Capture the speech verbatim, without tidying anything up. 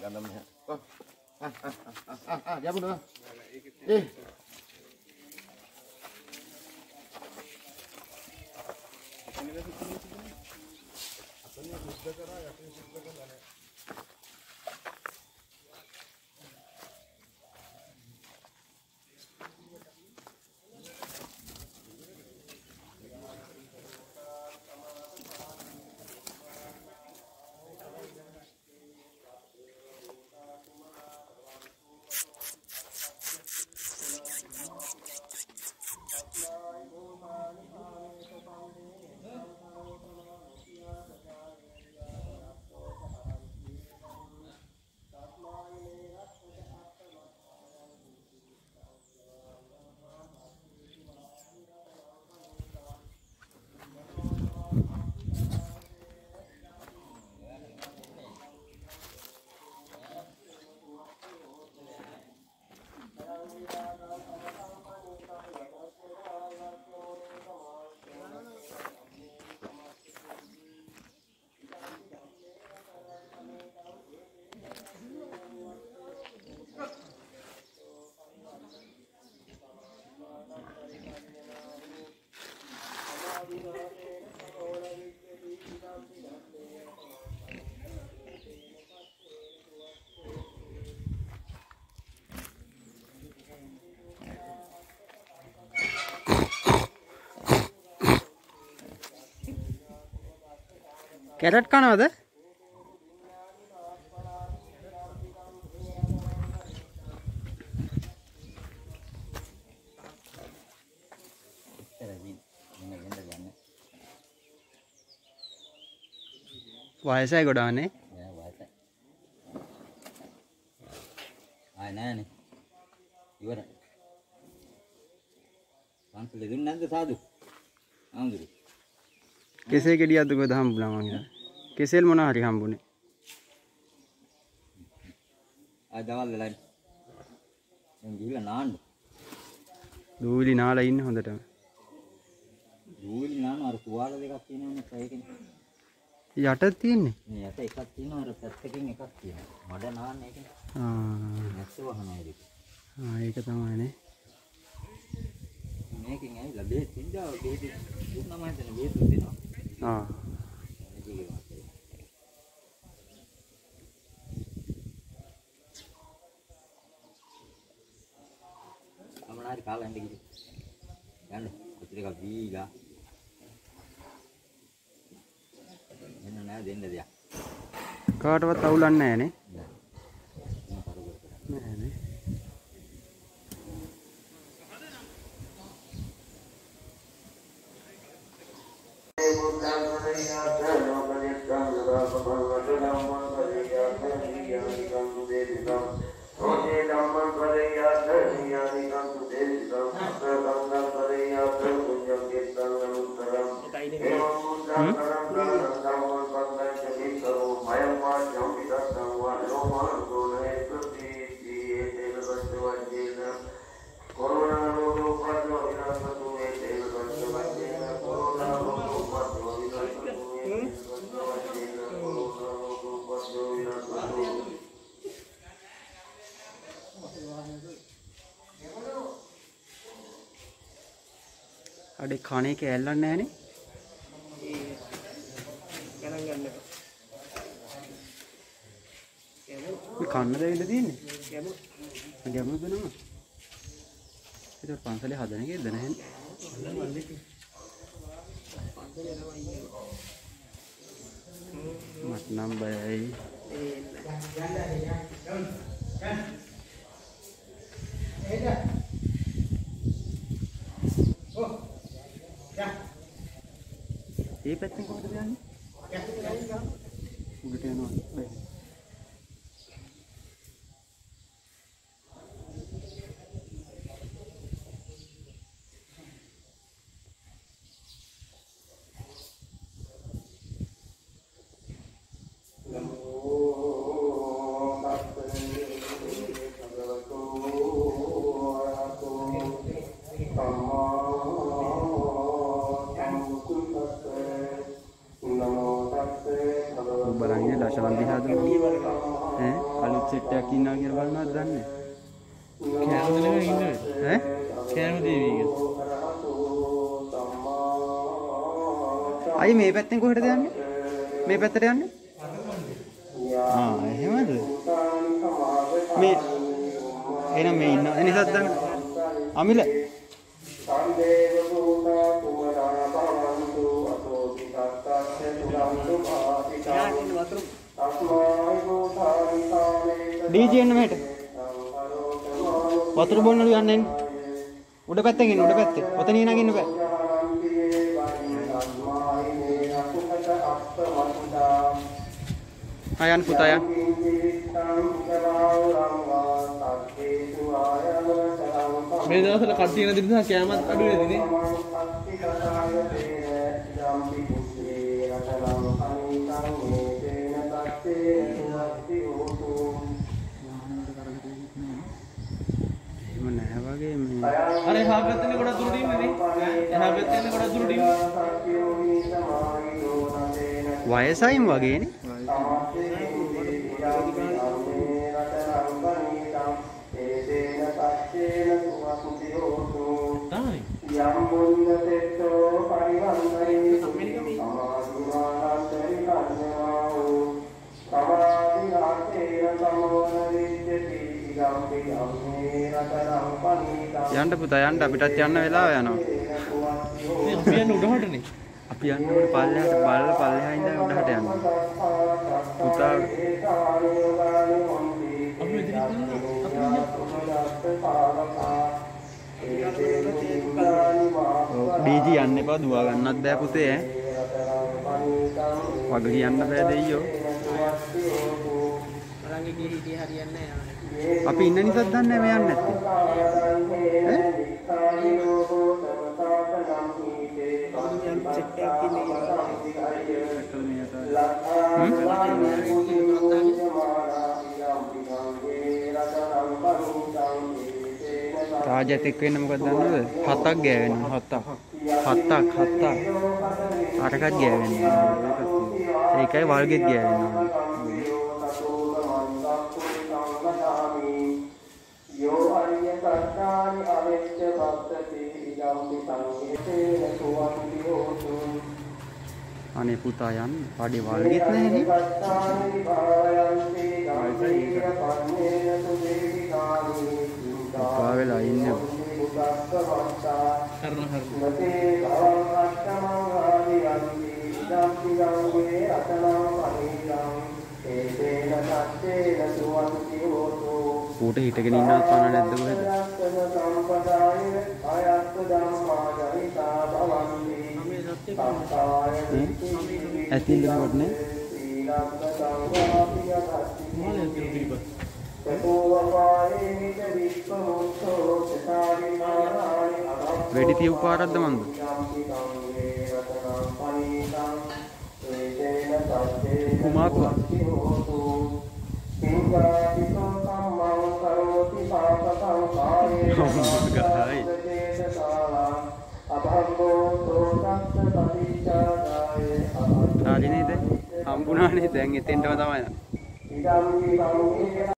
namanya. Oh. Ah, ah, ah, ah, ah, ya bener. Eh. Carrot කනවද? වයසයි ගොඩානේ. වයසයි. ආය නෑනේ. ඉවරයි. පන්සලේ දුන්නේ නැද්ද සාදු? ආඳුරු. කෙසේ ගෙඩියක්ද කොහෙද හම්බුණා මං හිතා. කෙසෙල් මොනවා හරි හම්බුනේ. ආ දවල් වෙලා. මං ගිහලා නාන්න. දූවිලි නාලා ඉන්න හොඳටම. දූවිලි නාන අර තුවාල දෙකක් තියෙනවනේ ඒකෙන්. යට තියෙන්නේ. මේ යට එකක් තියෙනවා අර පැත්තකින් එකක් තියෙනවා. මඩ නාන්න ඒකෙන්. ආ. නැස්ස වහනවා ඒක. ආ ඒක තමයිනේ. මේකෙන් ඇවිල්ලා බෙහෙත් ඉඳලා බෙහෙත් දුන්නාම හිතන්නේ බෙහෙත් දෙනවා. ආ. අමනාරි කාලා යන්න කිව්වේ. යන්න. කොච්චර එකක් දීලා. එන්න නෑ දෙන්න දෙයක්. කාටවත් අවුලක් නැහැ නේ. නෑ නේ. අඩේ කණේ කෑල්ලක් නැහනේ. ඒ ගණන් ගන්න එපා. මේ කන්න දෙවිල තියෙන්නේ. ගැඹුරු. ගැඹුරුද නම? ඒක පන්සලේ හදන එකේද නැහනේ. මට නම් බයයි. ඒ පැත්තෙන් කොහොමද යන්නේ? උඩට යනවා. බලන්නේ දශවන්ති හදන ඈ අලුත් සෙට් එකක් ඉන්නවා කියලා බලනවද දන්නේ කෑම දෙනක ඉන්නේ ඈ කෑම දේවි එක අයි මේ පැත්තෙන් කොහෙටද යන්නේ මේ පැත්තට යන්නේ ආ එහෙමද මේ එහෙනම් මේ ඉන්න එනිසාද දන්න අමිල ඩීජේ එන්න මෙහෙට වතුර බොන්නලු යන්න එන්න උඩ පැත්තෙන් ඉන්න උඩ පැත්තේ ඔතන නගින්න ඉන්න බෑ ආයන් පුතා යන් මේ දවස්වල කට්ටිය නැති නිසා කෑමත් අඩු වෙන්නේ එහෙම නැහැ වගේ මේ අර එහා පැත්තේ ගොඩක් දුරට ඉන්නේ නේ එහා පැත්තේ ගොඩක් දුරට ඉන්නේ වයසයින් වගේනේ යන්න පුතා යන්න අපිටත් යන්න වෙලාව යනවා අපි යන්න උඩහටනේ අපි යන්න ඕනේ පල්ලෙහාට බලලා පල්ලෙහා ඉඳන් උඩහට යන්න පුතා අපි ඉතින් ඩීජී යන්න එපා දුවා ගන්නත් බෑ පුතේ ඈ වග කියන්න බෑ දෙයියෝ බලංගේ ගිහි හිටිය හරියන්නේ නැහැ අපි ඉන්න නිසාද දන්නේ මේ යන්නේ නැත්තේ ඈ රාජත් එක්ක වෙන්න මොකක්ද දන්නවද හතක් ගෑවෙනවා හතක් හතක් හතක් අටකත් ගෑවෙනවා ඒකයි වල්ගෙත් ගෑවෙනවා යෝ අරිය සත්තානි අවෙච්ච භක්තති ඉදම්පි සංකේතේන සුවන්ති හෝතු අනේ පුතා යන්න පාඩේ වල්ගෙත් නැහැ නේ පා වෙලා ඉන්නේ කරන හරි ඌට හිටගෙන ඉන්නවත් පාන නැද්ද කොහෙද ඇතින්ද කොට නේ වෙඩි තියු පාරක්ද මන්ද කුමාකුවා රාජිනේද හම්බුණානේ දැන් එතෙන්ටම තමයි